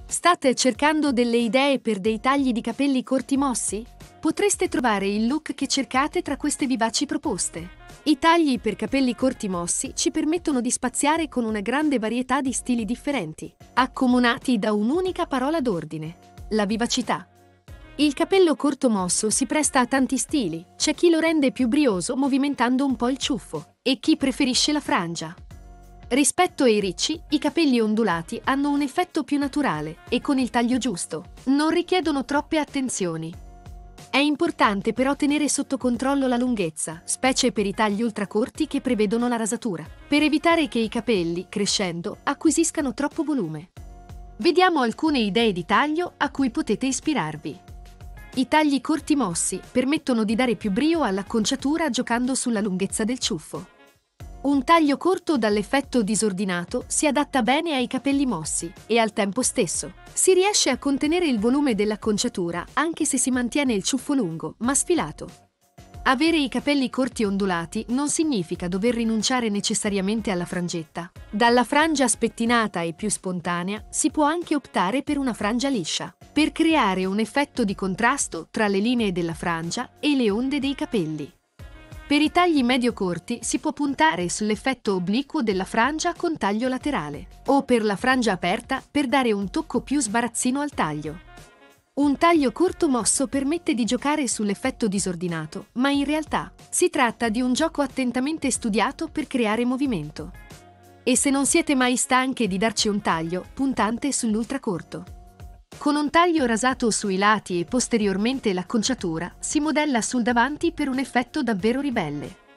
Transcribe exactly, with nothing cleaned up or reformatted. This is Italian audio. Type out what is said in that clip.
State cercando delle idee per dei tagli di capelli corti mossi? Potreste trovare il look che cercate tra queste vivaci proposte. I tagli per capelli corti mossi ci permettono di spaziare con una grande varietà di stili differenti, accomunati da un'unica parola d'ordine: la vivacità. Il capello corto mosso si presta a tanti stili, c'è chi lo rende più brioso movimentando un po' il ciuffo, e chi preferisce la frangia. Rispetto ai ricci, i capelli ondulati hanno un effetto più naturale e con il taglio giusto non richiedono troppe attenzioni. È importante però tenere sotto controllo la lunghezza, specie per i tagli ultracorti che prevedono la rasatura, per evitare che i capelli, crescendo, acquisiscano troppo volume. Vediamo alcune idee di taglio a cui potete ispirarvi. I tagli corti mossi permettono di dare più brio all'acconciatura giocando sulla lunghezza del ciuffo. Un taglio corto dall'effetto disordinato si adatta bene ai capelli mossi e al tempo stesso si riesce a contenere il volume dell'acconciatura anche se si mantiene il ciuffo lungo ma sfilato. Avere i capelli corti ondulati non significa dover rinunciare necessariamente alla frangetta. Dalla frangia spettinata e più spontanea si può anche optare per una frangia liscia, per creare un effetto di contrasto tra le linee della frangia e le onde dei capelli. Per i tagli medio-corti si può puntare sull'effetto obliquo della frangia con taglio laterale, o per la frangia aperta per dare un tocco più sbarazzino al taglio. Un taglio corto mosso permette di giocare sull'effetto disordinato, ma in realtà si tratta di un gioco attentamente studiato per creare movimento. E se non siete mai stanche di darci un taglio, puntate sull'ultracorto. Con un taglio rasato sui lati e posteriormente l'acconciatura si modella sul davanti per un effetto davvero ribelle.